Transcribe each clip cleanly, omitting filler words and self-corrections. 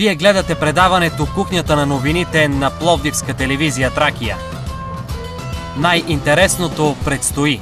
Вие гледате предаването "Кухнята на новините" на Пловдивска телевизия Тракия. Най-интересното предстои.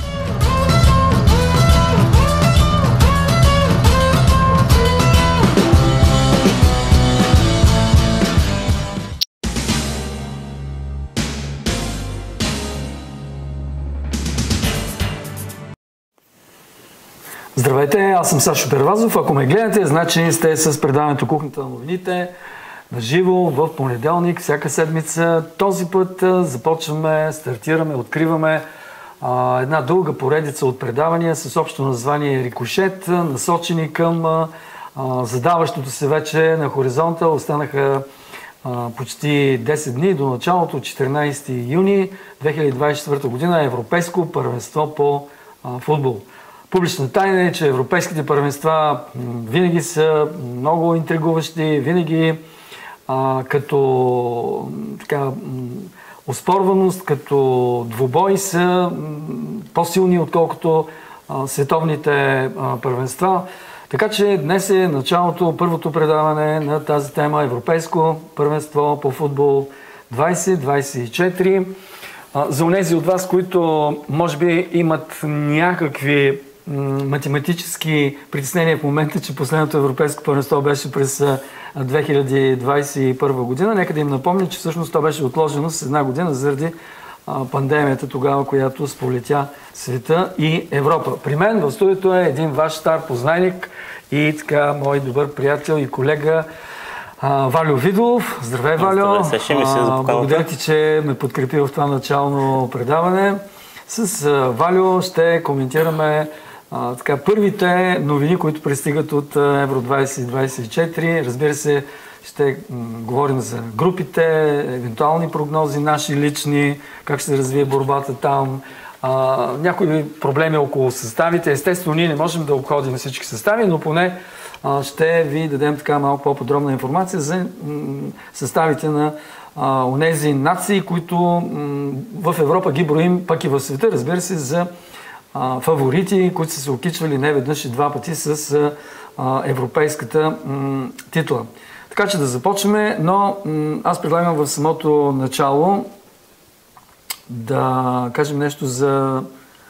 Здравейте, аз съм Сашо Первазов. Ако ме гледате, значи сте с предаването "Кухнята на новините" на живо в понеделник, всяка седмица. Този път започваме, стартираме, откриваме една дълга поредица от предавания с общо название "Рикошет", насочени към задаващото се вече на хоризонта. Останаха почти 10 дни до началото, 14 юни 2024 година, Европейско първенство по футбол. Публична тайна е, че европейските първенства винаги са много интригуващи, винаги като оспорваност, като двубой са по-силни, отколкото световните първенства. Така че днес е началото, първото предаване на тази тема Европейско първенство по футбол 2024. За онези от вас, които може би имат някакви математически притеснения в момента, че последното европейско първенство беше през 2021 година. Нека да им напомня, че всъщност то беше отложено с една година заради пандемията тогава, която сполетя света и Европа. При мен в студиото е един ваш стар познайник и така мой добър приятел и колега Валю Видолов. Здравей, Валю! Благодаря ти, че ме подкрепи в това начално предаване. С Валю ще коментираме първите новини, които пристигат от Евро 2024. Разбира се, ще говорим за групите, евентуални прогнози, наши лични, как ще се развие борбата там, някои проблеми около съставите. Естествено, ние не можем да обходим всички състави, но поне ще ви дадем така малко по-подробна информация за съставите на онези нации, които в Европа ги броим, пък и в света, разбира се, за фаворити, които са се окичвали не веднъж и два пъти с европейската титла. Така че да започнем, но аз предлагам в самото начало да кажем нещо за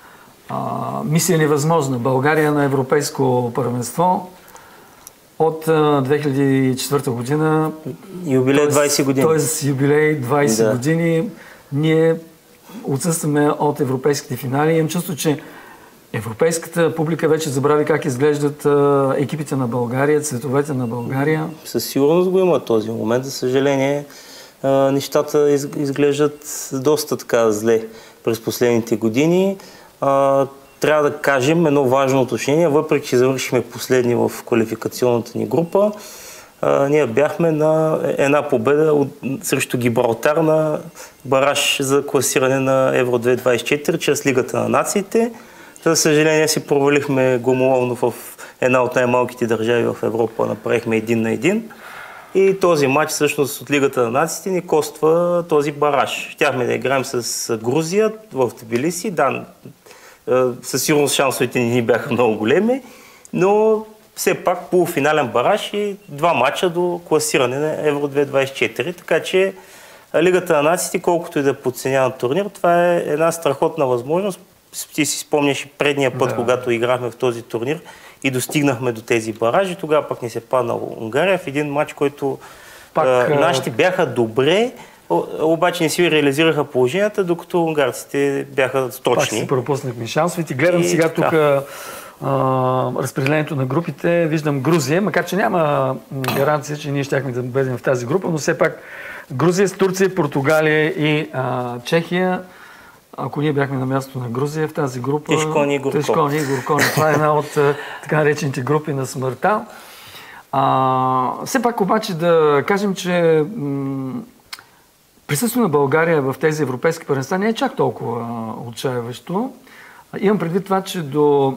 мисия невъзможна. България на европейско първенство от 2004 година. Юбилей 20 години. Тоест юбилей 20 години. Ние отсъстваме от европейските финали. Имам чувство, че европейската публика вече забрави как изглеждат екипите на България, цветовете на България. Със сигурност го има този момент. За съжаление, нещата изглеждат доста така зле през последните години. Трябва да кажем едно важно уточнение. Въпреки че завършихме последни в квалификационната ни група, ние бяхме на една победа срещу Гибралтар на бараж за класиране на Евро 2024 чрез Лигата на нациите. За съжаление си провалихме главоломно в една от най-малките държави в Европа. Направихме 1-1. И този матч всъщност от Лигата на нациите ни коства този бараж. Щяхме да играем с Грузия в Тбилиси. Да, със сигурност шансовете ни бяха много големи, но все пак полуфинален бараж и два матча до класиране на Евро 2024. Така че Лигата на нациите, колкото и да подценява турнир, това е една страхотна възможност. Ти си спомняш и предния път, когато играхме в този турнир и достигнахме до тези баражи. Тогава пък ни се падна Унгария в един матч, който нашите бяха добре, обаче не си реализираха положенията, докато унгарците бяха точни. Пак си пропуснахме шансовете. Гледам сега тук разпределението на групите. Виждам Грузия, макар че няма гаранция, че ние щяхме да бъдем в тази група, но все пак Грузия с Турция, Португалия и Чехия. Ако ние бяхме на мястото на Грузия в тази група... Тежкони и горко. Това е една от така наречените групи на смъртта. Все пак обаче да кажем, че присъствието на България в тези европейски първенства не е чак толкова отчаяващо. Имам предвид това, че до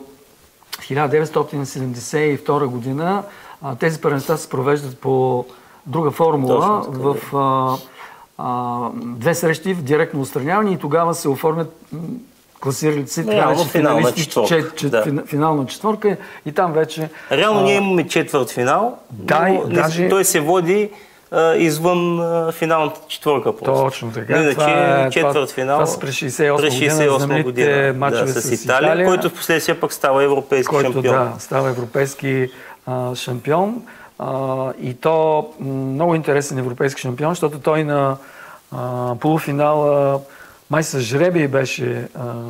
1972 година тези първенства се провеждат по друга формула в две срещи в директно отстраняване и тогава се оформят класирали се, реално финална четвърка. Финална четвърка и там вече... Реално ние имаме четвъртфинал, но даже... той се води извън финалната четвърка. Точно така. Иначе четвъртфинал това през 68 година, мачове с Италия, който в последствие пък става европейски шампион. Да, става европейски шампион. И то много интересен европейски шампион, защото той на полуфинала май с жребий беше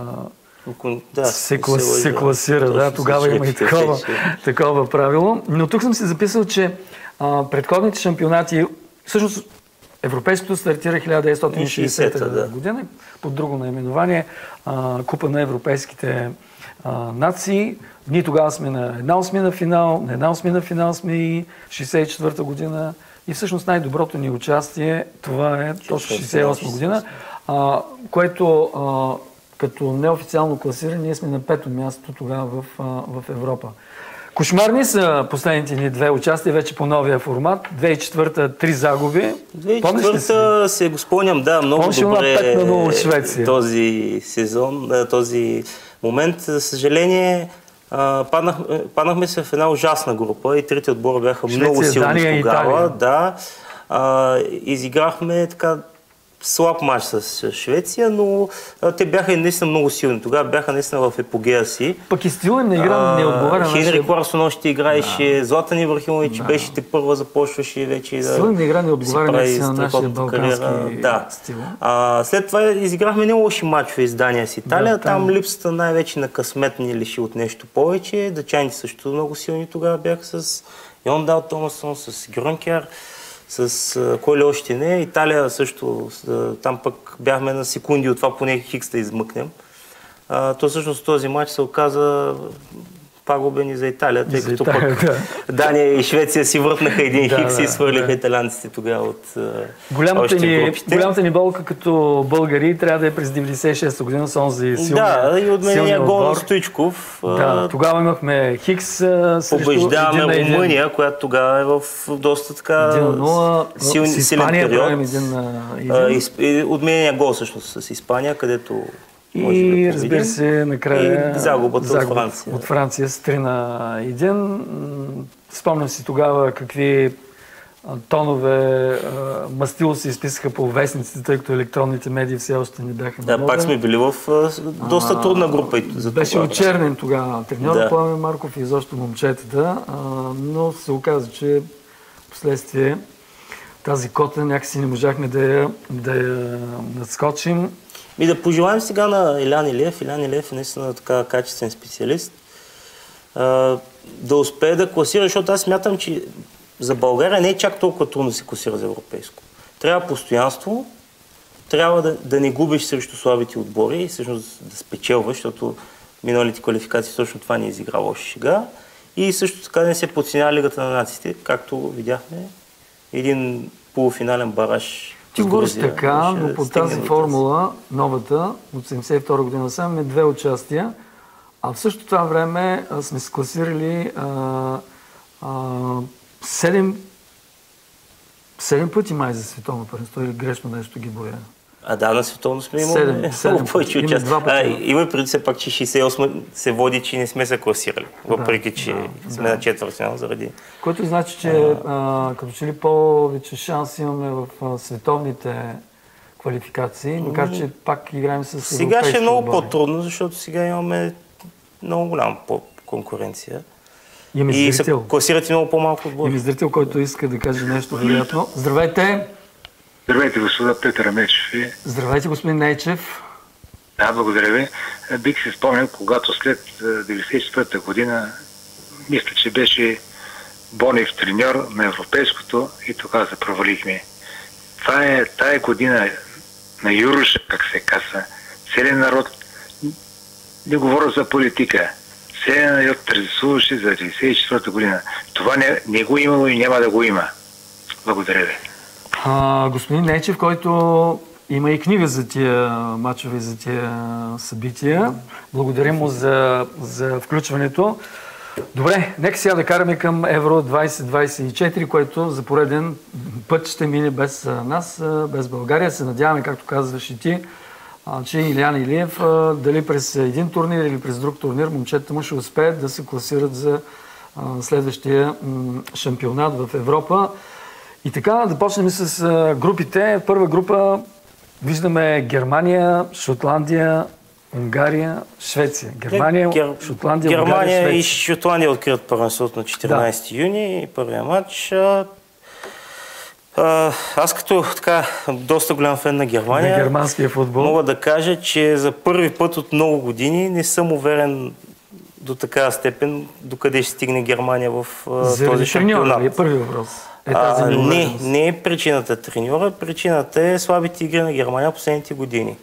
се класира. Да, тогава има и такова правило. Но тук съм си записал, че предходните шампионати, всъщност европейското стартира 1960 година под друго наименование, Купа на европейските нации. Ние тогава сме на една осмина финал сме и 64 година. И всъщност най-доброто ни участие, това е точно 68 година, което като неофициално класиране, ние сме на 5-то място тогава в Европа. Кошмарни са последните ни две участия, вече по новия формат. 2004-та 3 загуби. 2004-та се го спомням, да, много добре този сезон, този момент. За съжаление, паднахме се в една ужасна група и трите отбора бяха много силни тогава. Да, изиграхме така слаб матч с Швеция, но те бяха наистина много силни. Тогава бяха наистина в епогея си. Пък и стилът на игра не отговаря на Хенри Кларсон още играеше, Златан Ибрахимович беше тепърва започваше вече стилът на игра не отговаря на нашия балкански стил. След това изиграхме не лоши матчове с Дания с Италия. Там липсата най-вече на късмет ни лиши от нещо повече. Дъчаните също много силни тогава бяха с Йондал Томасон, с Гронкер. С кой ли още не. Италия също, там пък бяхме на секунди от това поне Хикс да измъкнем. То всъщност този матч се оказа пагубен и за Италия, тъй като пък Дания и Швеция си въртнаха един Хикс и свърлиха италианците тогава от още групите. Голямата ни болка като българи трябва да е през 96-та година с онзи силния Да, и отменения гол на Стоичков. Да, тогава имахме Хикс побеждаваме Румъния, която тогава е в доста така силен период. Отменения гол всъщност с Испания, където и разбира се, накрая загубата от Франция с 3-1. Спомням си тогава какви тонове мастило се изписаха по вестниците, тъй като електронните медии все още не бяха много. Да, пак сме били в доста трудна група. Беше очернен тогава треньор Пламен Марков и изобщо момчетата, но се оказа, че последствие тази кота някакси не можахме да я надскочим. И да пожелаем сега на Илян Илиев. Илян Илиев е наистина така качествен специалист. Да успее да класира, защото аз смятам, че за България не е чак толкова трудно да се класира за европейско. Трябва постоянство, трябва да не губиш срещу слабите отбори и всъщност да спечелваш, защото миналите квалификации точно това не изигра лоша шега. И също така не се подценява Лигата на нациите, както видяхме, един полуфинален бараж. Ти говориш така, но по тази формула, новата, от 1972 година сам, имаме две участия, а в същото това време сме се класирали 7 пъти май за световно първенство, или грешно нещо ги боя. Да, на световно сме имали много повече участия. Има преди все пак, че 68 се води, че не сме се класирали, въпреки че сме на четвъртфинал заради... Което значи, че като че ли повече шанс имаме в световните квалификации, макар че пак играем с европейски отбори. Сега ще е много по-трудно, защото сега имаме много голяма конкуренция. И се класират и много по-малко отбори. Има зрител, който иска да каже нещо вероятно. Здравейте! Здравейте, господа, Петър Нейчев. Здравейте, господин Нейчев. Да, благодаря ви. Бих се спомнил, когато след 1994-та година, мисля, че беше Бонев треньор на европейското и тогава се провалихме. Това е тая година на Юруша, как се казва. Целият народ не говоря за политика. Целият народ тържествуваше за 1994-та година. Това не го имало и няма да го има. Благодаря ви. Господин Нейчев, който има и книга за тия мачове, за тия събития. Благодарим му за включването. Добре, нека сега да караме към Евро 2024, което за пореден път ще мине без нас, без България. Се надяваме, както казваш и ти, че Илиян Илиев, дали през един турнир или през друг турнир, момчетата му ще успеят да се класират за следващия шампионат в Европа. И така, да почнем с групите. Първа група виждаме Германия, Шотландия, Унгария, Швеция. Германия, Шотландия, Унгария, Швеция. Германия и Шотландия откриват първенството на 14 юни. Първия матч. Аз като така доста голям фен на Германия, на германския футбол, мога да кажа, че за първи път от много години не съм уверен до такава степен докъде ще стигне Германия в този шампионат. Първи въпрос. Не е причината треньора, причината е слабите игри на Германия последните години.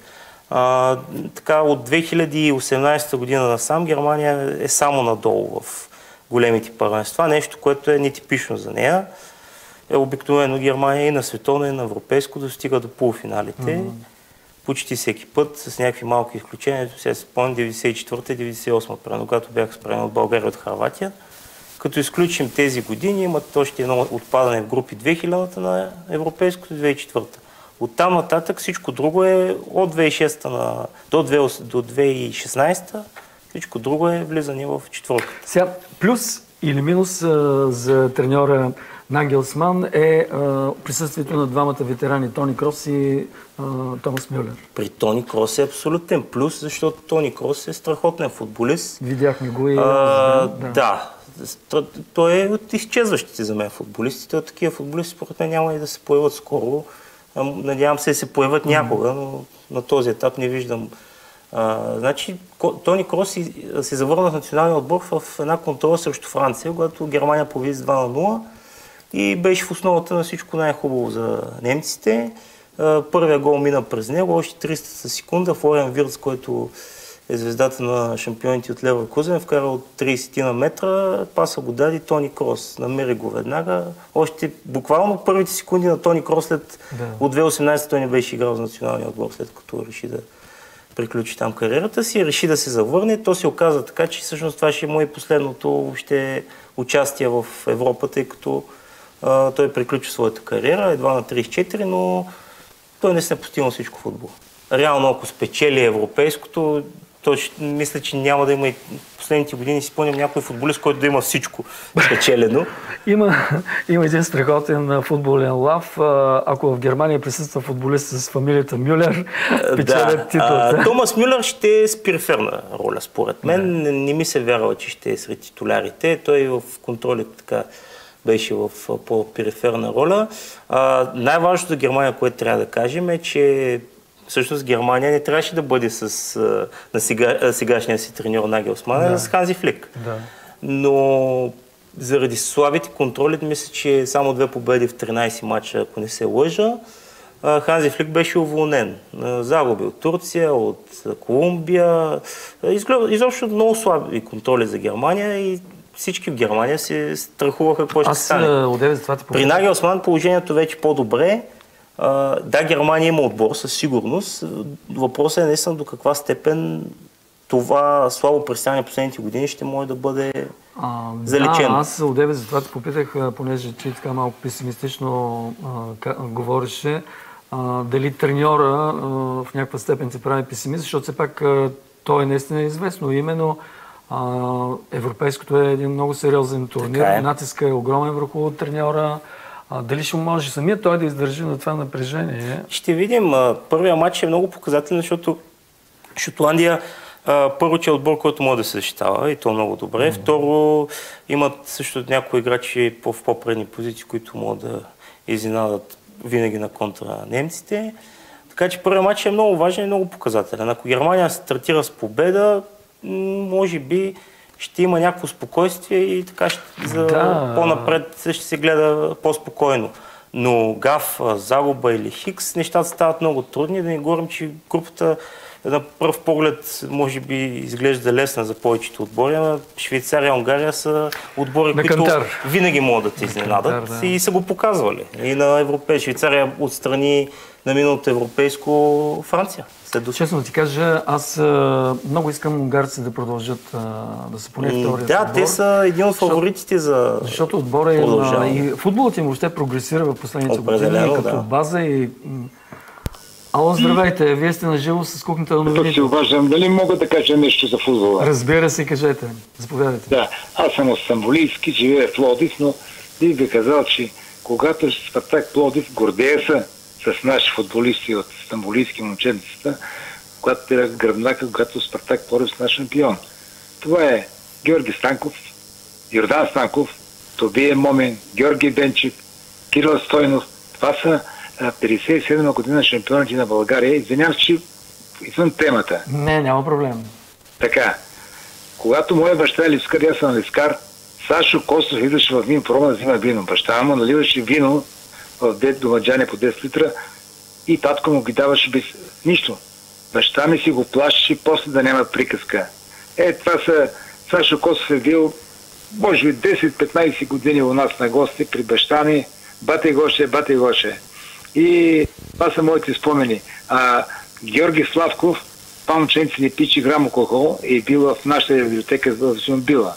Така, от 2018 година насам Германия е само надолу в големите първенства, нещо, което е нетипично за нея. Обикновено Германия и на световно, и на европейско достига до полуфиналите. Почти всеки път, с някакви малки изключения. Сега се спомням 94-та и 98-та, когато бяха спрени от България и от Хърватия. Като изключим тези години, имат още едно отпадане в групи 2000-та на европейското и 2004-та. Оттам нататък всичко друго е от 2006 до 2016, всичко друго е влизане в четвъртата. Сега, плюс или минус за треньора Нагелсман е присъствието на двамата ветерани Тони Крос и Томас Мюлер. При Тони Крос е абсолютен плюс, защото Тони Крос е страхотен футболист. Видяхме го и... Да. Той е от изчезващите за мен футболисти. От такива футболисти, според мен, няма и да се появят скоро. Надявам се да се появят някога, но на този етап не виждам. Значи, Тони Крос се завърна в националния отбор в една контрола срещу Франция, когато Германия победи с 2-0 и беше в основата на всичко най-хубаво за немците. Първия гол мина през него, още 300 секунда. Флориан Виртз, който е звездата на шампионите от Леверкузен, вкара от 30 на метра, паса го даде Тони Крос. Намери го веднага. Още буквално първите секунди на Тони Крос от 2018 той не беше играл за националния отбор, след като реши да приключи там кариерата си, реши да се завърне. То се оказа така, че всъщност това ще е мое последното въобще участие в Европа, тъй като той приключи своята кариера, едва на 34, но той не се е постигнал всичко в футбол. Реално, ако спечели европейското, то мисля, че няма да има и последните години. Си спомням някой футболист, който да има всичко спечелено. Има един страхотен футболен лав. Ако в Германия присъства футболист с фамилията Мюлер, печелят титлата. Томас Мюлер ще е с периферна роля, според мен. Не ми се вярва, че ще е сред титулярите. Той в контролите така беше в по-периферна роля. Най-важното за Германия, което трябва да кажем, е, че всъщност Германия не трябваше да бъде на сегашния си треньор Нагелсман, с Ханзи Флик. Да. Но заради слабите контроли, мисля, че само 2 победи в 13 мача, ако не се лъжа, Ханзи Флик беше уволнен. Загуби от Турция, от Колумбия. Изобщо много слаби контроли за Германия и всички в Германия се страхуваха какво ще стане. При Нагелсман положението вече по-добре. Да, Германия има отбор със сигурност. Въпросът е наистина до каква степен това слабо представяне последните години ще може да бъде заличено. Да, аз одеве за това те попитах, понеже ти така малко песимистично говореше, дали треньора в някаква степен се прави песимист, защото все пак той е наистина известно. Именно европейското е един много сериозен турнир. Натиска е огромен върху треньора. Дали ще може самия той да издържи на това напрежение? Ще видим. Първият матч е много показателен, защото Шотландия първо, че е отбор, който може да се защитава и то много добре. Второ, имат също някои играчи в по-предни позиции, които могат да изненадат винаги на контра немците. Така че първият матч е много важен и много показателен. Ако Германия стартира с победа, може би ще има някакво спокойствие и така по-напред ще се гледа по-спокойно. Но гаф, загуба или хикс, нещата стават много трудни. Да не говорим, че групата на пръв поглед може би изглежда лесна за повечето отбори, но Швейцария и Унгария са отбори, които винаги могат да те изненадат и са го показвали. И на Швейцария отстрани на миналото европейско Франция. Честно ти кажа, аз много искам унгарците да продължат да са поне втория отбор. Да, те са един от фаворитите за защото отбора и футболът им въобще прогресира в последните години като база и Ало, здравейте, вие сте на живо с кухнята на новините. Тук се обаждам, дали мога да кажа нещо за футбола? Разбира се, кажете. Заповядайте. Да, аз съм от Стамболийски, живея в Пловдив, но бих ви казал, че когато Спартак Пловдив гордея се с наши футболисти от стамбулийски момченцата, когато те гръбнака, когато Спартак Пловдив с наш шампион. Това е Георги Станков, Йордан Станков, Тобия Момин, Георги Бенчик, Кирил Стойнов. Това са 57 година шампионите на България. Извинявам се, че извън темата. Не, няма проблем. Така, когато моя баща е лискар, аз съм лискар, Сашо Костов идваше в вин проба да взима вино. Баща му наливаше вино в 10 домаджани по 10 литра и татко му ги даваше без нищо. Баща ми си го плащаше после да няма приказка. Това са... Сашо Костов е бил може би 10-15 години у нас на гости при баща ми. Бате Гоше, бате Гоше. И това са моите спомени. Георги Славков, памченци не пичи грам алкохол, е бил в нашата библиотека в Зумбила.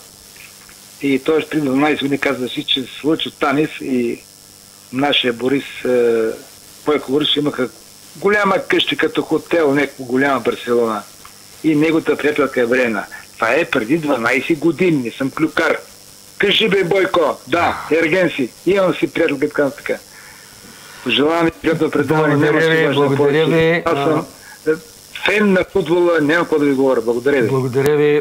И той преди 12 години казва си, че Лъчо Танев и нашия Борис Бойко Борис имаха голяма къща като хотел, някаква голяма Барселона. И неговата приятелка е Брена. Това е преди 12 години, не съм клюкар. Кажи бе, Бойко, да, ерген си, имам си приятелка, така. Пожелавам ви приятел предаване. Благодаря ви. Аз съм фен на футбола, няма какво да ви говоря. Благодаря ви. Благодаря ви.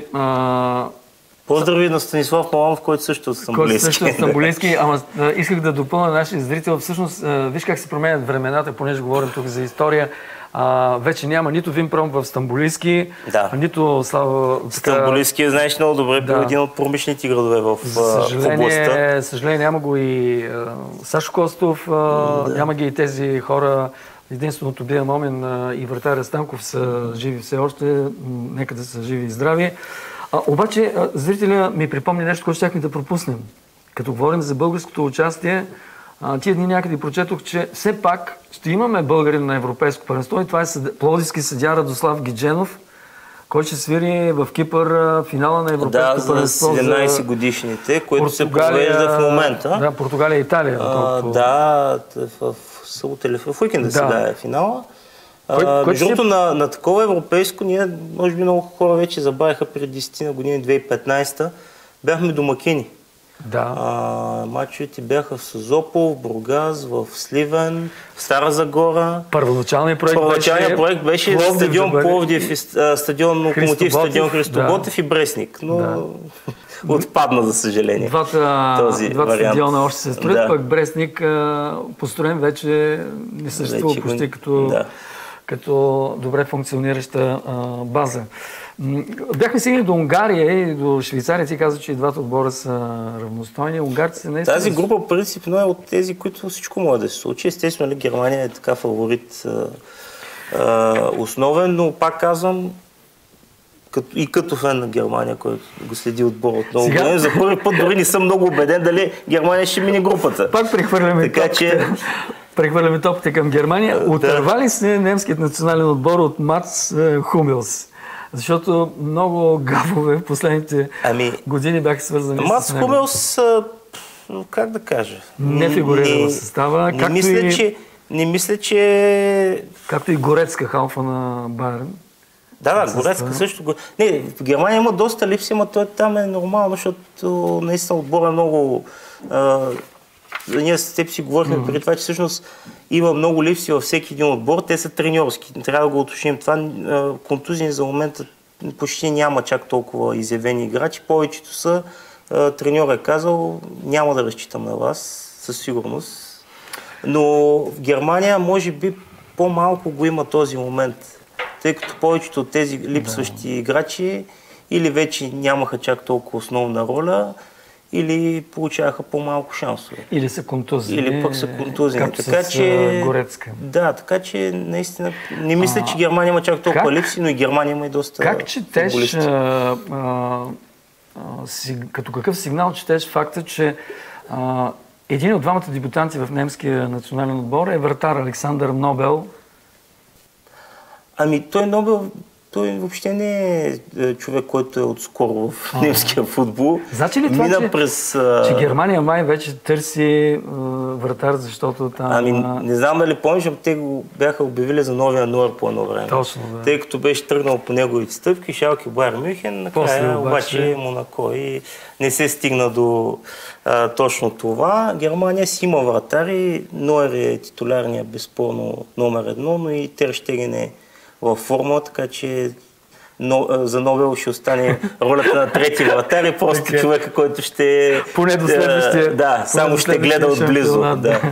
Поздрави на Станислав Маланов, който също е от Стамбулийски. Ама исках да допълня нашия зрител. Всъщност, виж как се променят времената, понеже говорим тук за история. Вече няма нито Винпром в Стамбулийски, нито Слава... Стамбулийски, знаеш много добре, бил един от промишлените градове в областта. За съжаление, няма го и Сашо Костов, няма ги и тези хора. Единственото Бия Момин и вратаря Станков са живи все още. Нека да са живи и здрави. Обаче, зрителя ми припомни нещо, което щяхме да пропуснем. Като говорим за българското участие, тия дни някъде прочетох, че все пак ще имаме българин на европейско първенство и това е пловдивски съдия Радослав Гидженов, който ще свири в Кипър финала на европейско първенство. Да, за 17 годишните, които се провежда в момента. Да, Португалия и Италия. Да, в събота или в уикенда сега е финала. Между другото, на такова европейско, ние, може би много хора вече забавиха преди 10 на години, 2015-та, бяхме домакини. Да. Мачовете бяха в Созопол, в Бургас, в Сливен, в Стара Загора. Първоначалният проект беше стадион Пловдив, стадион Локомотив, стадион Христо Ботев и Брестник. Но отпадна, за съжаление. Двата стадиона още се строят, пък Брестник построен вече не съществува почти като добре функционираща база. Бяхме стигнали до Унгария и до Швейцария. Ти каза, че и двата отбора са равностойни. Унгарците наистина... Тази група принципно е от тези, които всичко може да се случи. Естествено, Германия е така фаворит основен, но пак казвам, и като фен на Германия, който го следи отбора от много години, за първи път дори не съм много убеден дали Германия ще мине групата. Пак прехвърляме топката към Германия. Отърва ли се немският национален отбор от Мац Хумелс? Защото много гавове в последните години бяха свързани с него. Мац Хумелс, как да кажа? Не фигурира в състава. Не мисля, че... Както и Горецка, халфа на Байерн. Да, Горецка също. Не, в Германия има доста липси, но той там е нормално, защото наистина отбора е много... Ние с теб си говорихме преди това, че всъщност има много липси във всеки един отбор. Те са треньорски. Трябва да го уточним. Това контузии за момента почти няма чак толкова изявени играчи. Повечето са, треньор е казал, няма да разчитам на вас, със сигурност. Но в Германия може би по-малко го има този момент, тъй като повечето от тези липсващи играчи или вече нямаха чак толкова основна роля, или получаваха по-малко шансове. Или са контузини. Или пък са контузини. Както с Горецка. Да, така че наистина не мисля, че Германия има чак толкова липси, но и Германия има и доста как четеш, като какъв сигнал четеш факта, че един от двамата дебютанти в немския национален отбор е вратар Александър Нобел? Той Нобел той въобще не е човек, който е отскоро в немския футбол. Значи ли това, че Германия май вече търси вратар, защото там... Не знам дали помниш, те го бяха обявили за новия Нойер по едно време. Точно, да. Тъй като беше тръгнал по неговите стъпки, Шалке, Байер Мюнхен, накрая обаче Монако и не се стигна до точно това. Германия си има вратари, Нойер е титулярният безспорно номер 1, но и Тер Щеген е във форма, така че за Нобел ще остане ролята на трети вратар и просто човека, който ще... Поне до следващия... Да, само ще гледа отблизо.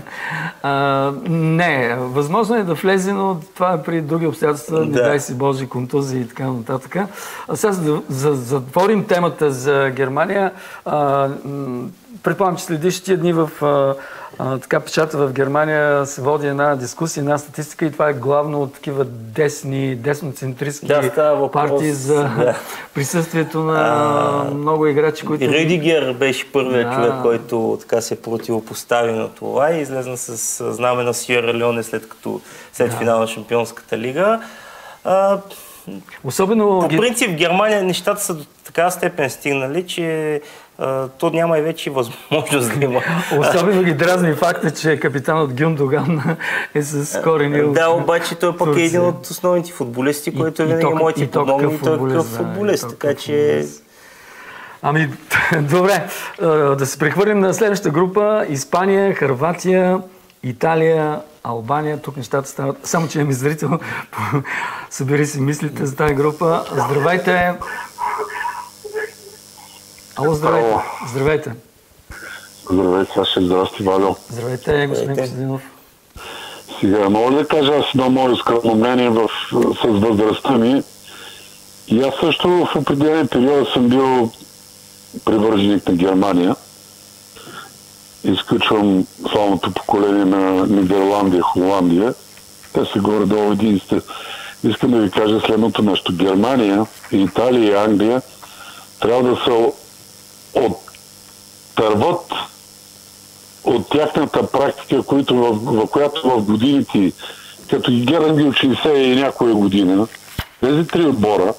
Не, възможно е да влезе, но това е при други обстоятелства, не дай си Божи контузии и така нататък. А сега затворим темата за Германия. Предполагам, че следиш тия дни в така печата в Германия се води една дискусия, една статистика и това е главно от такива десноцентристски партии за присъствието на много играчи, които... Рюдигер беше първият човек, който така се противопостави на това и излезна с знаме на Сиера Леоне след финал на Шампионската лига. Особено... По принцип в Германия нещата са до такава степен стигнали, че то няма и вече възможност да има. Особено ги дразни факта, че капитанът Гюндоган е с корени от... Да, обаче той пък е един от основните футболисти, който винаги моите подобни и той е такъв футболист, така че... Ами, добре, да се прехвърлим на следващата група. Испания, Хърватия, Италия, Албания. Тук нещата стават. Само, че имаме зрител. Събери си мислите за тази група. Здравейте! Ало, здравейте! Здравейте! Здравейте, Саши, здрасти, Валю. Здравейте, господин Костадинов. Сега, мога да кажа аз едно мое скромно мнение с възрастта ми. И аз също в определен период съм бил привърженик на Германия. Изключвам славното поколение на Нидерландия, Холандия. Те са горе-долу единствени. Искам да ви кажа следното нещо. Германия, Италия и Англия трябва да се оттърват от тяхната практика, която в годините, като ги гледам ги от 60 и някоя година, тези три отбора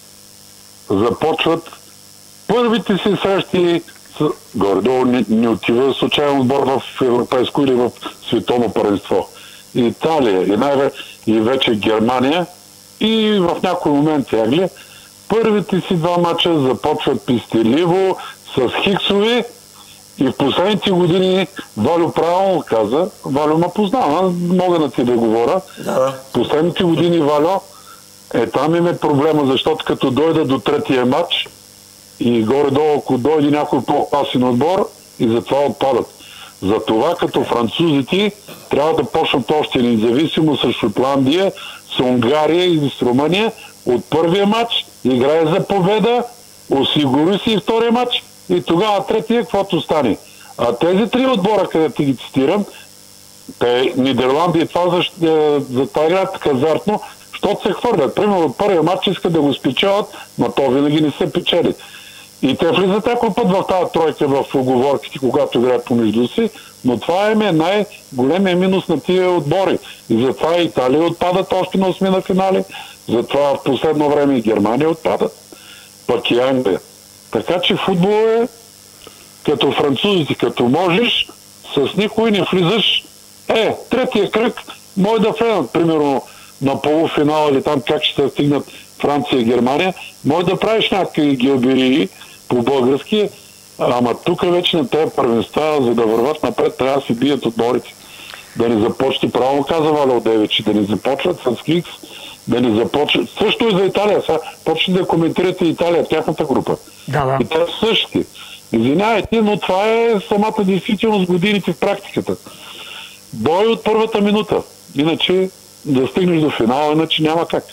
започват първите си срещи горе-долу не отива случайен отбор в европейско или в световно първенство. Италия и вече Германия и в някой момент Англия. Първите си два мача започват пестеливо, с хиксове и в последните години Валю правилно каза, Валю ме познава, мога да ти да говоря. В последните години Валю там им е проблема, защото като дойда до третия матч и горе-долу, ако дойде някой по-класен отбор и затова отпадат. Затова като французите трябва да почнат още независимо с Шотландия, с Унгария и с Румъния от първия матч, играе за победа, осигури си и втория матч и тогава третия, каквото стане. А тези три отбора, където ти ги цитирам, Нидерландия това за тази играят хазартно, защото се хвърлят. Примерно от първия матч искат да го спечелят, но то винаги не се печели. И те влизат някой път в тази тройка в оговорките, когато играят помежду си, но това е най-големия минус на тия отбори. И затова Италия отпадат още на 8 на финали, затова в последно време и Германия отпадат, пък и Англия. Така че футбол е като французите, като можеш, с никой не влизаш. Третия кръг може да влезат, примерно на полуфинал или там как ще стигнат Франция и Германия, може да правиш някакви геобирии по-български, ама тук вече на тези първенства, за да върват напред, трябва да си бият отборите. Да не започне, право каза Валя Одевичи, да не започват с хикс, да не започват. Също и за Италия, сега почне да коментирате Италия, тяхната група. Да. И те са същите. Извинявайте, но това е самата действителност годините в практиката. Бой от първата минута. Иначе да стигнеш до финала, иначе няма как.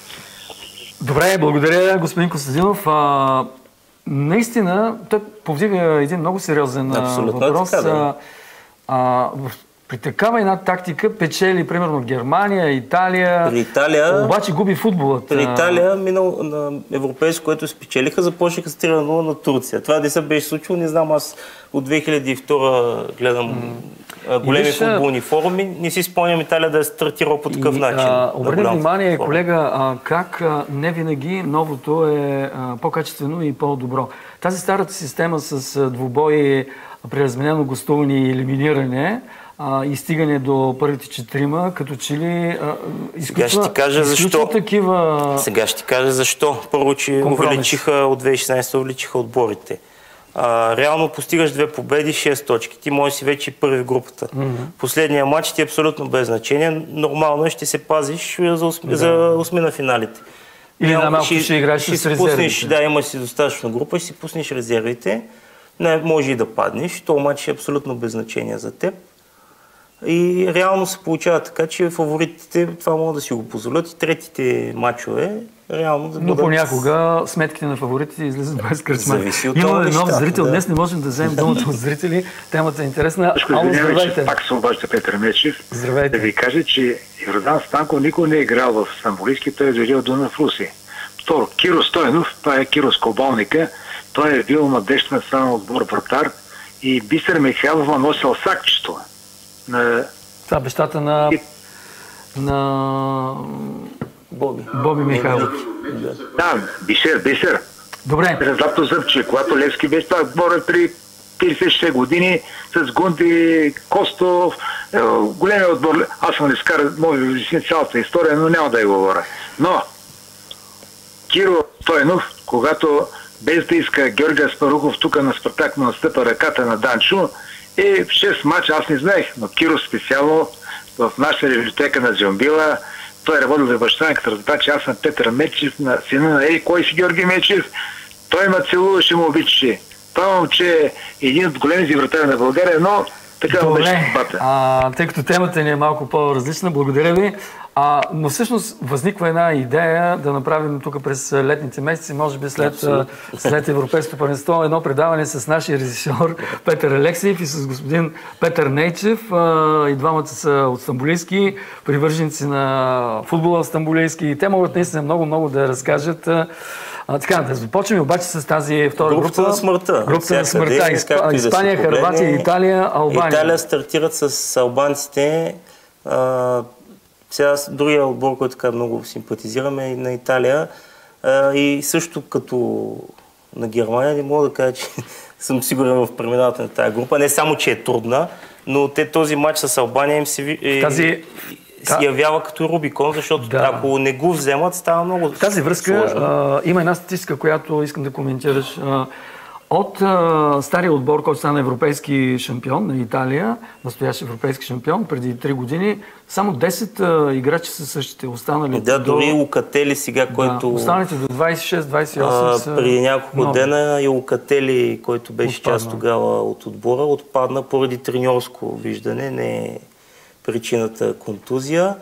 Добре, благодаря, господин Костадинов. Наистина, той повдига един много сериозен въпрос. при такава една тактика печели, примерно, Германия, Италия, обаче губи футболът. При Италия минал на европейско, което спечелиха, започнаха с 3-0 на Турция. Това не се беше случило, не знам, аз от 2002 гледам големи футболни форуми, не си спомням Италия да е стартирал по такъв начин. Обърни внимание, колега, как не винаги новото е по-качествено и по-добро. Тази старата система с двубои, преразменено гостуване и елиминиране и стигане до първите 4, като че ли изключва такива... Сега ще ти кажа защо. Първо, че увеличиха от 2016 увеличиха отборите. Реално постигаш 2 победи, 6 точки. Ти можеш си вече първи в групата. Последния матч ти е абсолютно без значение. Нормално ще се пазиш за осмина финалите. Или най-малко ще играеш с резервите. Да, имаш си достатъчно група, ще си пуснеш резервите. Не, може и да паднеш. Това матч е абсолютно без значение за теб. И реално се получава така, че фаворитите това могат да си го позволят и третите матчове реално да бъдат... Но понякога сметките на фаворитите излизат без кръчма. Имаме нов зрител. Днес не можем да вземем думата от зрители. Темата е интересна. Здравейте. Пак се обажда Петър Мечев. Здравейте. Да ви кажа, че Йордан Станков никога не е играл в Стамболийски, той е дойдел до Дунав Руси. Второ, Киро Стойнов, това е Киро Скобалника, той е бил младеж на страна отбор вратар и Бисер Михайлов носил сакчето. Това бащата на Боби Михайлов. Да, Бисер. Добре. Злато зъбче, когато Левски беше това отбора при 56 години с Гунди, Костов, големия отбор. Аз съм лескар, може да обясня цялата история, но няма да я говоря. Но Киро Стойнов, когато без да иска Георгия Спарухов тук на Спартак му настъпа ръката на Данчо, в 6 мача, аз не знаех, но Киро специално в нашата библиотека на Зюмбила, той е работил за баща, като разбра, че аз съм Петър Мечев, на сина на кой си Георги Мечев, той ме целуваше, му обичаше. Това момче е един от големите вратари на България, но така му беше съдбата. Тъй като темата ни е малко по-различна, благодаря ви. Но всъщност възниква една идея да направим тук през летните месеци, може би след Европейското първенство, едно предаване с нашия режисьор Петър Алексиев и с господин Петър Нейчев. И двамата са от стамбулийски, привърженици на футбола стамбулийски. И те могат наистина много да разкажат. Така, да започнем обаче с тази втора група. Групата на смъртта. Групата на смъртта. Испания, Хърватия, Италия, Албания. Италия стартират с албанците. Сега другия отбор, който така много симпатизираме е на Италия. И също като на Германия, не мога да кажа, че съм сигурен в преминаването на тази група. Не само, че е трудна, но този матч с Албания им се явява като Рубикон, защото ако не го вземат, става много сложно. В тази връзка има една статистика, която искам да коментираш. От стария отбор, който стана европейски шампион на Италия, настоящ европейски шампион, преди 3 години, само 10 играчи са същите. Останалите дори Лукатели сега, който... Останалите до 26-28 са... Преди няколко дена и Лукатели, който беше част тогава от отбора, отпадна поради треньорско виждане, не е причината контузия.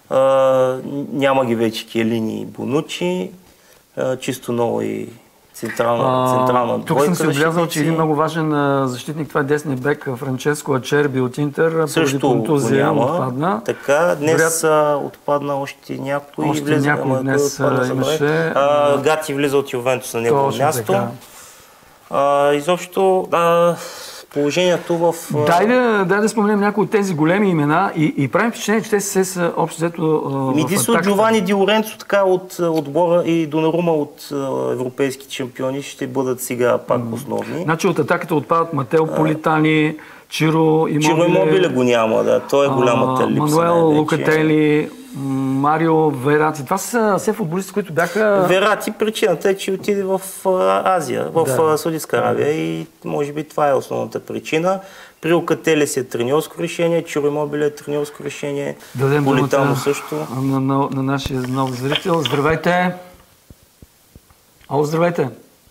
Няма ги вече Киелини и Бонучи, чисто ново и централна двойка. Тук съм се отбелязал, че един много важен защитник, това е десния бек Франческо Ачерби от Интер, поради контузия отпадна. Така, днес отпадна още някой. Още някой днес имаше. Гати влиза от Ювентус на негово място. Изобщо положението в... Дай да споменем някои от тези големи имена и правим впечатление, че те са общо взето в атаката. Джовани Ди Лоренцо така от отбора и Донарума от европейските шампиони ще бъдат сега пак основни. Значи от атаката отпадат Матео Политани, Чиро Имобиле го няма, да. Той е голямата липса. Мануел Лукатели, Марио Верати. Това са все футболисти, които бяха... Верати, причината е, че отиде в Азия, в Саудитска Аравия и може би това е основната причина. При Лукатели си е треньорско решение, Чиро Имобиле е треньорско решение. Дадем Политано също. На нашия нов зрител. Здравейте! Здравейте!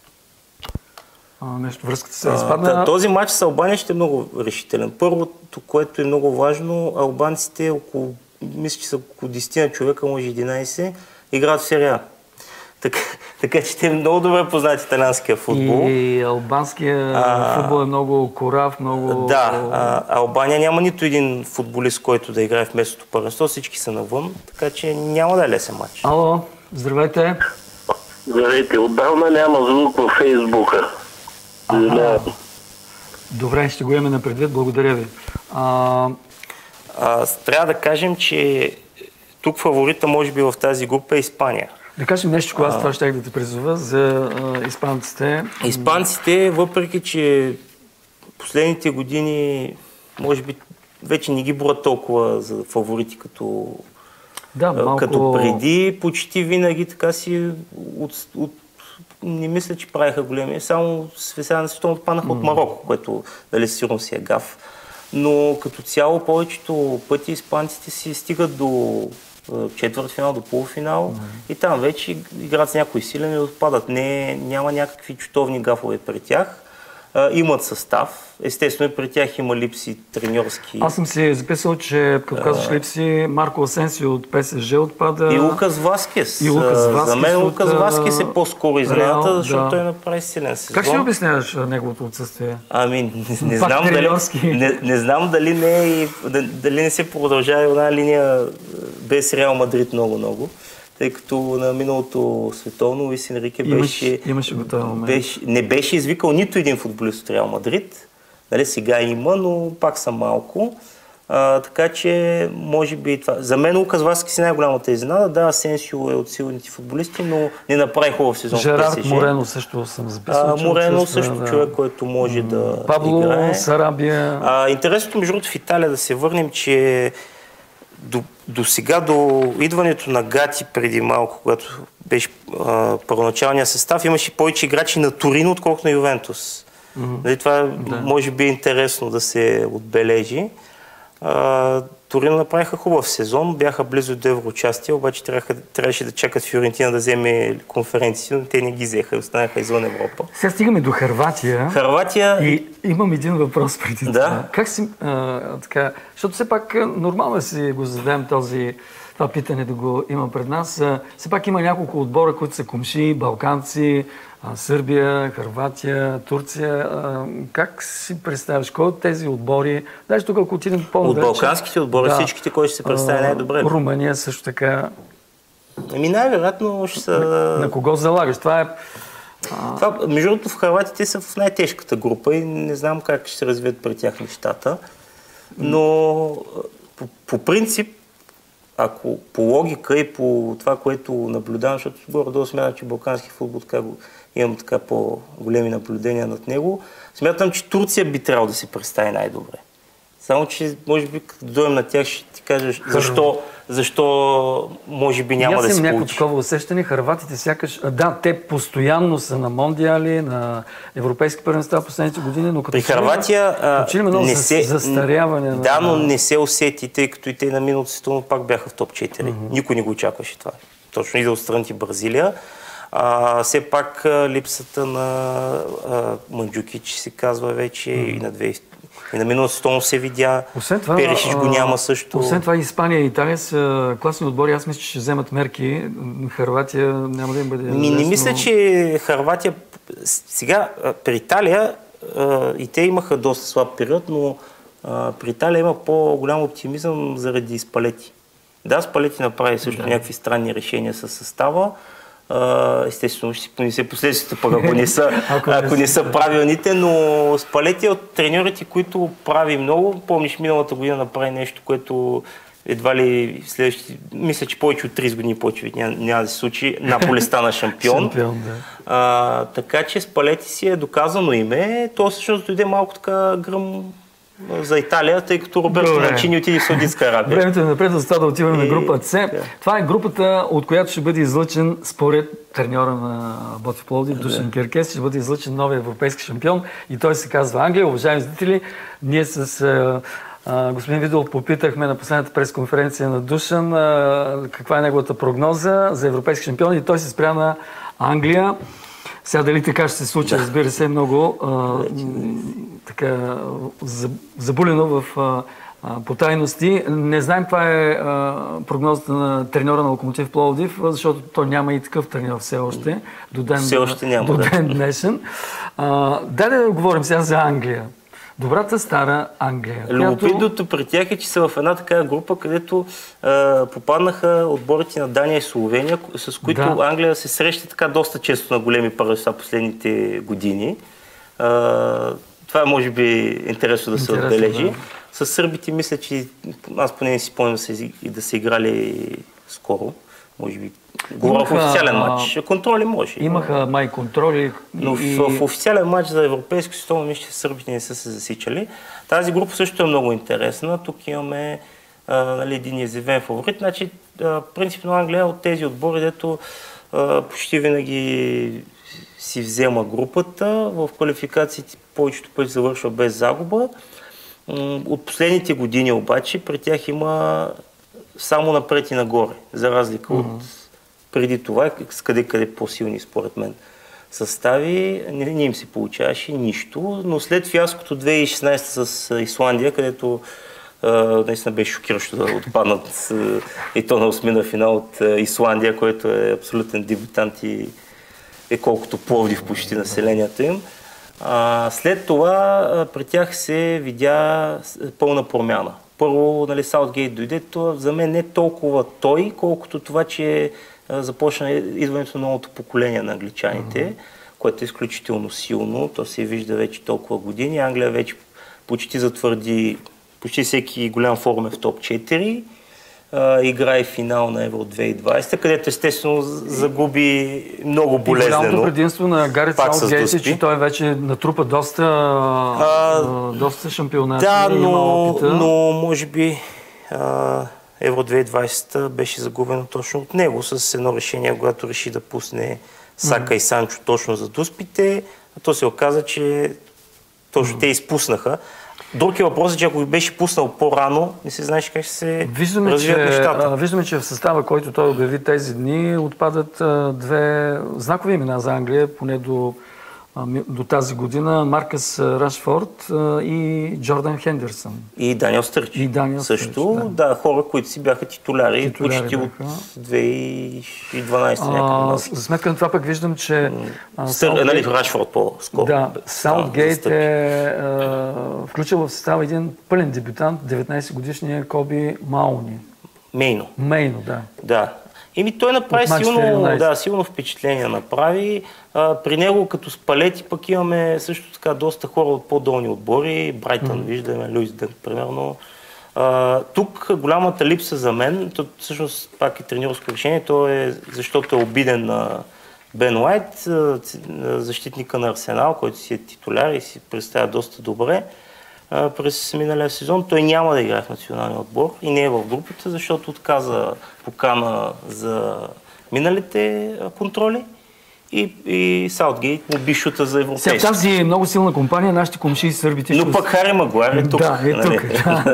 Нещо, връзката се разпадна. Този матч с Албания ще е много решителен. Първото, което е много важно, албанците мисля, че са около 10 човека, може 11, играят в серия. Така че те много добре познат италианския футбол. И албанския футбол е много корав, много... Да, Албания няма нито един футболист, който да играе в местното първенство. Всички са навън, така че няма да е лесен матч. Ало, здравейте. Здравейте, отдавна няма звук във Фейсбука. Добре, ще го имаме на предвид, благодаря ви. Трябва да кажем, че тук фаворита може би в тази група е Испания. Да кажем нещо, когато това ще да те призова за испанците. Испанците, въпреки че последните години може би вече не ги броят толкова за фаворити като, като преди, почти винаги така си не мисля, че правиха големи. Само сега на световно отпаднаха от Мароко, което дали сигурно си е гаф. Но като цяло повечето пъти испанците си стигат до четвъртфинал, до полуфинал и там вече играят с някои силени и отпадат. Няма някакви чутовни гафове при тях. Имат състав. Естествено и при тях има липси треньорски. Аз съм си записал, че като казваш липси, Марко Асенсио от ПСЖ отпада. И Лукас Васкес. За мен Лукас Васкес е по-скоро изнената, защото той направи силен сезон. Как ще обясняваш неговото отсъствие? Не знам дали не се продължава една линия без Реал Мадрид много. Тъй като на миналото световно Луис Енрике не беше извикал нито един футболист от Реал Мадрид. Нали, сега има, но пак са малко. Така че, може би това... За мен Лукас Васкес е най-голямата изненада. Да, Асенсио е от силните футболисти, но не направи хубав сезон. Жерард Морено също съм записал. Морено също човек, който може да Пабло играе. Сарабия. Интересното, между другото, в Италия да се върнем, че до сега, до идването на Гати преди малко, когато беше първоначалния състав, имаше повече играчи на Торино, отколкото на Ювентус. Това може би е интересно да се отбележи. Торино направиха хубав сезон, бяха близо до евроучастие, обаче трябваше да чакат Фиорентина да вземе конференции, но те не ги взеха и останаха извън Европа. Сега стигаме до Хърватия. И имам един въпрос преди това. Как си така, защото все пак нормално да си го зададем това питане да го има пред нас. Все пак има няколко отбора, които са комши, балканци, Сърбия, Хърватия, Турция. Как си представяш? Кой от тези отбори? Даже тук, ако отидем по-надалече... От балканските отбори, всичките, кой ще се представя най-добре? Румъния също така. Най-вероятно ще са... На кого залагаш? Това е... Между другото, в Хърватите са в най-тежката група и не знам как ще се развият при тях нещата. Но по принцип, ако по логика и по това, което наблюдавам, защото горе-долу смятам, че балкански футбол имам така по-големи наблюдения над него, смятам, че Турция би трябвало да се представи най-добре. Само, че може би като дойдем на тях ще ти кажа защо може би няма да се получи. Аз имам някакво такова усещане. Хърватите сякаш... Да, те постоянно са на мондиали, на европейски първенства последните години, но като при Хърватия не се... застаряване. Да, но не се усети, тъй като и те на миналото световно пак бяха в топ 4. Никой не го очакваше това. Точно и да отстранят и Бразилия. Все пак липсата на Манджукич се казва вече и на миналото световно се видя. Перишич го няма също. Освен това Испания и Италия са класни отбори. Аз мисля, че ще вземат мерки. Хърватия няма да им бъде лесно. Не мисля, че Хърватия... Сега при Италия и те имаха доста слаб период, но при Италия има по-голям оптимизъм заради Спалети. Да, Спалети направи също някакви странни решения със състава. Естествено ще си понесе последствията, пък ако не са правилните, но Спалети от треньорите, които прави много. Помниш, миналата година направи нещо, което едва ли следващи, мисля, че повече от 30 години повече няма да се случи. Наполи стана шампион. Така че Спалети си е доказано име. То всъщност дойде малко така гръм за Италия, тъй като Роберто Манчини отиде в Саудитска Арабия. Времето е напред, за да отиваме на група С. Това е групата, от която ще бъде излъчен, според треньора на Ботев Пловдив, Душан Керкес, ще бъде излъчен новия европейски шампион и той се казва Англия. Уважаеми зрители, ние с господин Видолов попитахме на последната пресконференция на Душан каква е неговата прогноза за европейски шампион и той се спря на Англия. Сега дали така ще се случи, разбира се, много така забулено в по тайности. Не знаем каква е прогнозата на треньора на Локомотив Пловдив, защото той няма и такъв треньор все още. До ден днешен. Дай да говорим сега за Англия. Добрата стара Англия. Любопитното при тях е, че са в една такава група, където попаднаха отборите на Дания и Словения, с които Англия се среща така доста често на големи първенства последните години. Това е, може би, интересно да се отбележи. Да. С сърбите мисля, че аз поне не си спомням да са играли скоро. Може би. Говоря в официален матч. Контроли може. Имаха май контроли. Но в официален матч за европейско световно мисля, че сърбите не са се засичали. Тази група също е много интересна. Тук имаме един изявен фаворит. Значи, принципно Англия от тези отбори, дето почти винаги си взема групата. В квалификациите повечето пъти завършва без загуба. От последните години обаче при тях има само напред и нагоре, за разлика от преди това, с къде по-силни според мен състави. Не им се получаваше нищо, но след фиаското 2016 с Исландия, където наистина беше шокиращо да отпаднат и то на осмина финал от Исландия, който е абсолютен дебютант и е колкото Пловдив почти населението им. След това при тях се видя пълна промяна. Първо, Саутгейт дойде, то за мен не толкова той, колкото това, че започна идването на новото поколение на англичаните, което е изключително силно. То се вижда вече толкова години. Англия вече почти затвърди, почти всеки голям форум е в топ 4. Играе финал на Евро 2020, където естествено загуби много болезнено. И голямото предимство на Гарет Саутгейт е, че той вече натрупа доста шампионати. Да, но може би Евро 2020 беше загубено точно от него с едно решение, когато реши да пусне Сака и Санчо точно за дуспите. То се оказа, че точно те изпуснаха. Друг е въпросът, че ако беше пуснал по-рано, не се знаеш как ще се развият нещата. Виждаме, че в състава, който той обяви тези дни, отпадат две знакови имена за Англия, поне до тази година. Маркъс Рашфорд и Джордан Хендерсън. И Даниел Стърч. Също, да, хора, които си бяха титуляри почти от 2012 За сметка на това пък виждам, че... Рашфорд по-скоро. Да, Саутгейт е включил в състава един пълен дебютант, 19-годишния Коби Мауни. Мейно, да. Да. Той направи силно впечатление направи. При него като спалети пък имаме също така доста хора от по-долни отбори. Брайтън виждаме, Луис Дънк примерно. Тук голямата липса за мен, всъщност пак е треньорско решение, то е защото е обиден на Бен Уайт, защитника на Арсенал, който си е титуляр и си представя доста добре. През миналия сезон той няма да играе в националния отбор и не е в групата, защото отказа покана за миналите контроли и Саутгейт му би шута за европейски. Сега тази много силна компания, нашите комшии сърбите... Но пък Хари Магуайр е тук. Да, е тук.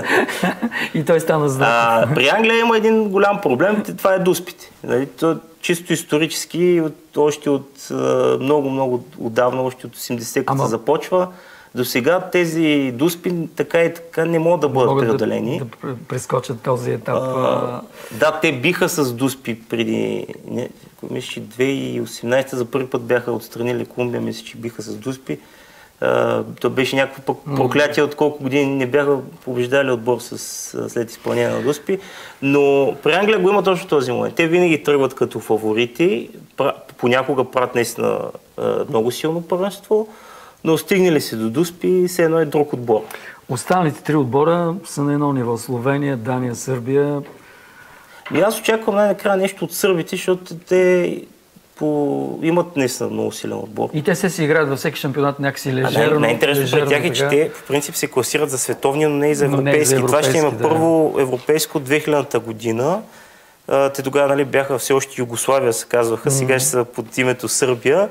И той стана знак. При Англия има един голям проблем, това е дуспите. Чисто исторически, още от много отдавна, още от 80-ката започва. До сега тези дуспи така и така не могат да бъдат преодолени. Да прескочат този етап. Да, те биха с дуспи преди... Мисля, че 2018 за първи път бяха отстранили Колумбия, мисля, че биха с дуспи. То беше някакво проклятие от колко години не бяха побеждали отбор след изпълнение на дуспи. Но при Англия го има точно този момент. Те винаги тръгват като фаворити, понякога правят наистина много силно първенство, но стигнали се до дуспи, все едно е друг отбор. Останалите три отбора са на едно ниво. Словения, Дания, Сърбия. Аз очаквам най-накрая нещо от сърбите, защото те имат наистина много силен отбор. И те си играят във всеки шампионат някакси лежерно. Най-интересно при тях е, че те по принцип се класират за световни, но не и за европейски. Това ще има първо европейско от 2000-та година. Те тогава бяха все още Югославия, се казваха. Сега ще са под името Сърбия.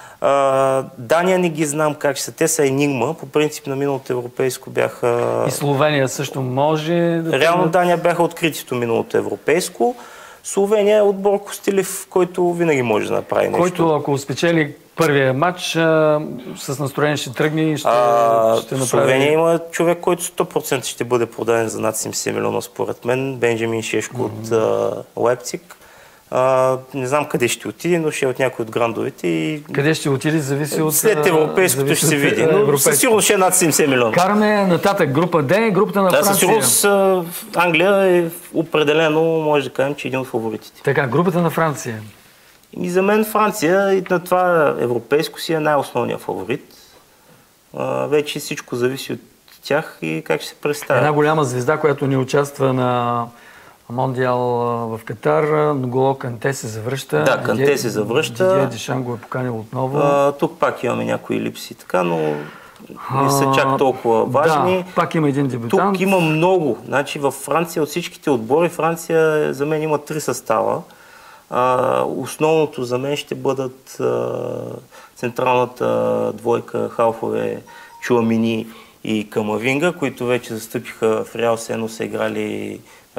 Дания не ги знам как ще са. Те са енигма. По принцип на миналото европейско бяха... И Словения също може... Реално Дания бяха откритито миналото европейско. Словения е отбор Костилев, който винаги може да направи нещо. Който, ако спечели първия матч, с настроение ще тръгне и ще направи... Словения има човек, който 100% ще бъде продаден за над 70 милиона, според мен. Бенджамин Шешко от Лайпциг. Не знам къде ще отиде, но ще е от някой от грандовете. И... Къде ще отиде, зависи от... След европейското ще се види, но със сигурност ще е над 70 милиона. Караме нататък група Д, групата на Франция. Със сигурност Англия е определено, може да кажем, че е един от фаворитите. Така, групата на Франция. И за мен Франция и на това европейско си е най-основният фаворит. Вече всичко зависи от тях и как ще се представя. Една голяма звезда, която не участва на Мондиал в Катар, Нголо Канте се завръща. Да, Канте се завръща. Дидие Дешан го е поканил отново. Тук пак имаме някои липси, така, но не са чак толкова важни. Да, пак има един дебютант. Тук има много. Значи във Франция, от всичките отбори, Франция за мен има 3 състава. Основното за мен ще бъдат централната двойка халфове Чуамини и Камавинга, които вече застъпиха в Реал Сено, са играли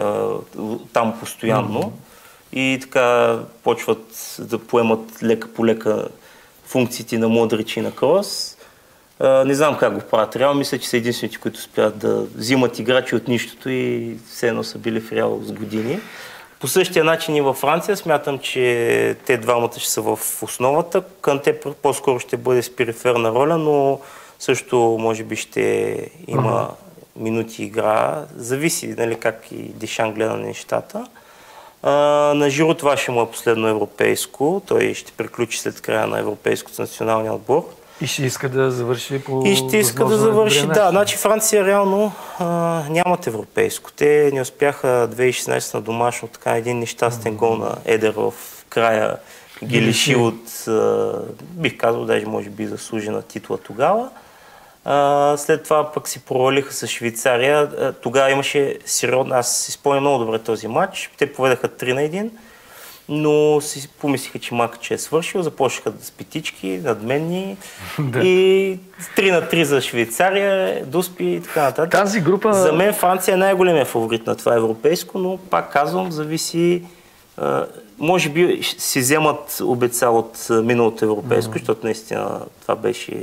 там постоянно и така почват да поемат лека по лека функциите на Модрич и на Крос. Не знам как го правят Реал, мисля, че са единствените, които успяват да взимат играчи от нищото и все едно са били в Реал с години. По същия начин и във Франция смятам, че те двамата ще са в основата. Канте по-скоро ще бъде с периферна роля, но също може би ще има минути игра. Зависи, нали, как и Дешан гледа на нещата. На Жиро това ще му е последно европейско. Той ще приключи след края на европейското националния отбор. И ще иска да завърши по... И ще иска да завърши, да. Значи Франция реално нямат европейско. Те не успяха 2016 на домашно, така един нещастен гол на Едер в края ги лиши от, бих казал, даже може би заслужена титла тогава. След това пък си провалиха с Швейцария. Тогава имаше сериозно, аз си спомням много добре този матч. Те поведаха 3-1, но си помислиха, че макът е свършил. Започнаха с питички, надменни и 3-3 за Швейцария, Дуспи и така нататък. Тази група... За мен Франция е най-големия фаворит на това европейско, но пак казвам, зависи... Може би си вземат обеца от миналото европейско, защото наистина това беше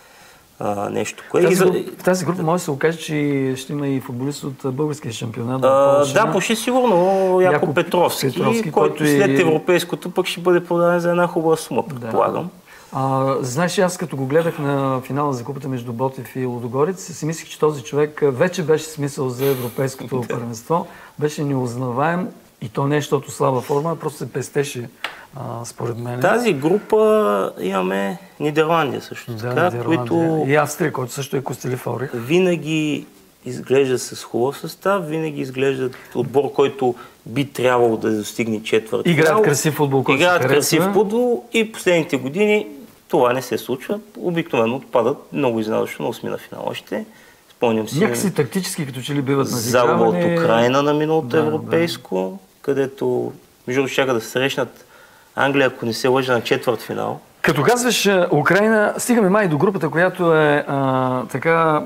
нещо. В тази група може да се окаже, че ще има и футболист от българския шампионат. Да, почти сигурно Яко Петровски, който след европейското пък ще бъде продаден за една хубава сума, предполагам. Знаеш, аз като го гледах на финала за купата между Ботев и Лудогорец, си мислих, че този човек вече беше смисъл за европейското първенство. Беше неузнаваем и то не е, защото слаба форма, а просто се пестеше, според мен. Тази група имаме Нидерландия също така, които... И Австрия, който също е Костелев Орих. Винаги изглежда с хубав състав, винаги изглеждат отбор, който би трябвало да достигне четвърт. Играят красив футбол, който играят красив футбол и последните години това не се случва. Обикновено отпадат много изненадващо на 8-на финал още. Спомням си... Някакси тактически, като че ли биват назикавани. Загуба от Украина на миналото европейско, където между чака да срещнат Англия, ако не се лъжа, на четвърт финал. Като казваш Украина, стигаме май до групата, която е така...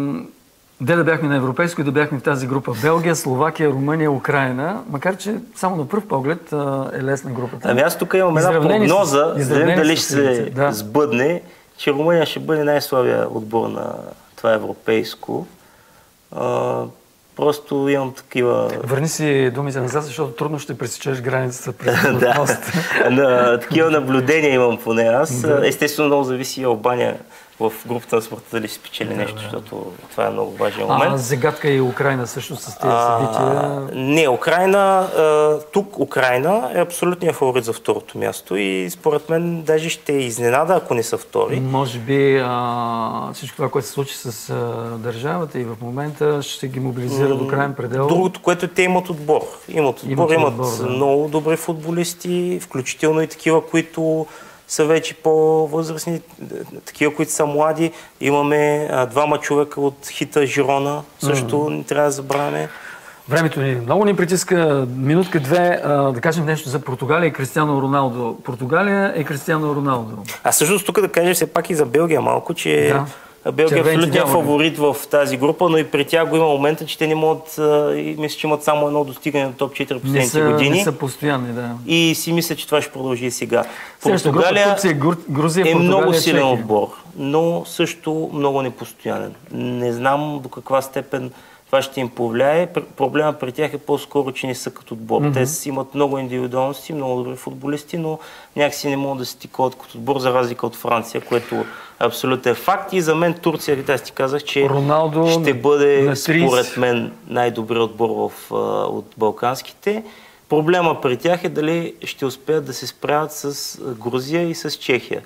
да бяхме на европейско и да бяхме в тази група. Белгия, Словакия, Румъния, Украина. Макар че само на пръв поглед е лесна групата. Ами аз тук имам една прогноза, за дали ще се сбъдне, че Румъния ще бъде най-слабия отбор на това европейско. Просто имам такива... Върни си думите назад, защото трудно ще пресечеш границата през такива наблюдения имам поне аз. Естествено много зависи и Албания в групата на смъртта дали ще спечели нещо, защото това е много важен момент. Загадка и Украина също с тези събития? Не, Украина, тук Украина е абсолютният фаворит за второто място и според мен даже ще е изненада, ако не са втори. Може би всичко това, което се случи с държавата и в момента ще ги мобилизира до крайен предел. Другото, което те имат отбор. Имат много добри футболисти, включително и такива, които са вече по-възрастни, такива, които са млади. Имаме двама човека от Хита Жирона, също не трябва да забравяме. Времето ни много ни притиска. Минутка-две, да кажем нещо за Португалия и Кристиано Роналдо. Португалия е Кристиано Роналдо. А всъщност тук да кажем все пак и за Белгия малко, че Белгия е абсолютният фаворит в тази група, но и при тях го има момента, че те не могат, мисля, че имат само едно достигане на топ 4 последните години. Не са постоянни, да. И си мисля, че това ще продължи и сега. Португалия е много силен отбор, но също много непостоянен. Не знам до каква степен това ще им повлияе. Проблема при тях е по-скоро, че не са като отбор. Те имат много индивидуалности, много добри футболисти, но някакси не могат да се тикуват като отбор, за разлика от Франция, което абсолютно е факт. И за мен Турция, аз ти казах, че Роналдо ще бъде според мен най-добрият отбор от балканските. Проблема при тях е дали ще успеят да се справят с Грузия и с Чехия.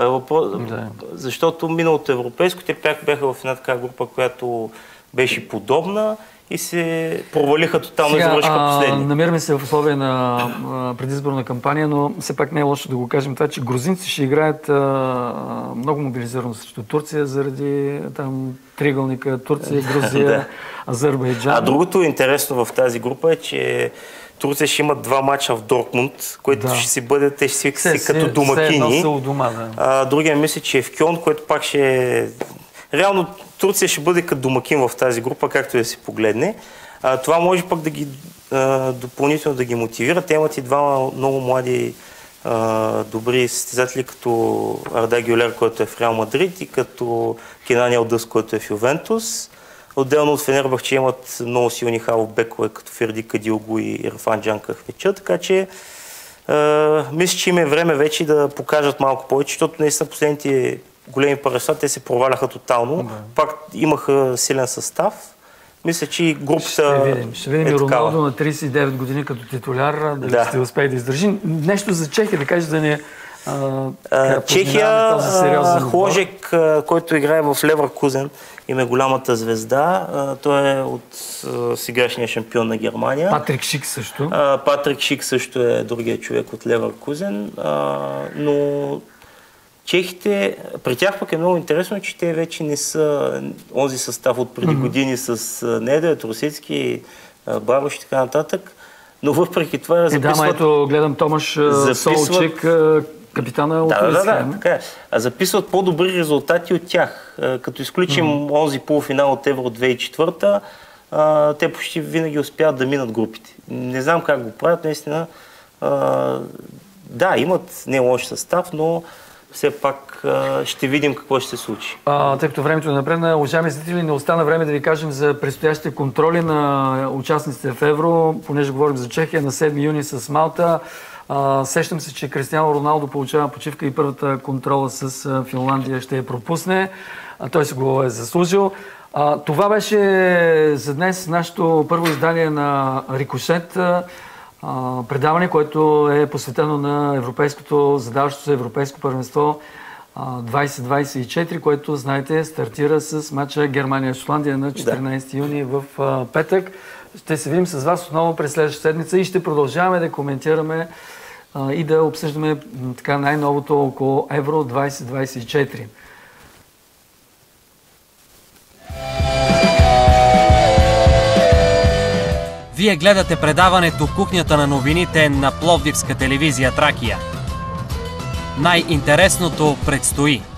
Защото миналото европейско те бяха в една така група, която беше подобна и се провалиха тотално и завършиха последни. Намираме се в условия на предизборна кампания, но все пак не е лошо да го кажем това, че грузинци ще играят много мобилизирано срещу Турция заради там триъгълника Турция, Грузия, Азербайджан. А другото интересно в тази група е, че Турция ще имат 2 мача в Дортмунд, които ще си бъдат, те ще си като домакини. Другия мисля, че е в Кьон, което пак ще е... Реално Турция ще бъде като домакин в тази група, както и да се погледне. Това може пък да ги допълнително да ги мотивира. Те имат и двама много млади добри състезатели, като Арда Гюлер, който е в Реал Мадрид, и като Кенан Елдъс, който е в Ювентус. Отделно от Фенербахче имат много силни халфбекове, като Ферди Кадилго и Ирфан Джан Кахвеча, така че мисля, че им е време вече да покажат малко повече, защото наистина последните големи пареса, те се проваляха тотално. Пак имаха силен състав. Мисля, че и групата ще видим и Роналдо на 39 години като титуляр, дали ще успее да издържи. Нещо за Чехия, да кажеш да не... Чехия, Хложек, който играе в Леверкузен, им е голямата звезда. Той е от сегашния шампион на Германия. Патрик Шик също. Патрик Шик също е другия човек от Леверкузен. Но чехите, при тях пък е много интересно, че те вече не са онзи състав от преди години с Недет, Русицки, Барош и така нататък. Но въпреки това записват... ето гледам Томаш Солчек, капитана от така е. Записват по-добри резултати от тях. Като изключим онзи полуфинал от Евро 2004, те почти винаги успяват да минат групите. Не знам как го правят, наистина. Да, имат не лош състав, но все пак ще видим какво ще се случи. Тъй като времето напредна, уважаеми зрители, не остана време да ви кажем за предстоящите контроли на участниците в Евро, понеже говорим за Чехия на 7 юни с Малта. Сещам се, че Кристиано Роналдо получава почивка и първата контрола с Финландия ще я пропусне. Той се го е заслужил. Това беше за днес нашето първо издание на Рикошет. Предаване, което е посветено на европейското, задаващото се европейско първенство 2024, което, знаете, стартира с матча Германия-Шотландия на 14 юни в петък. Ще се видим с вас отново през следващата седмица и ще продължаваме да коментираме и да обсъждаме така най-новото около Евро 2024. Вие гледате предаването "Кухнята на новините" на Пловдивска телевизия Тракия. Най-интересното предстои.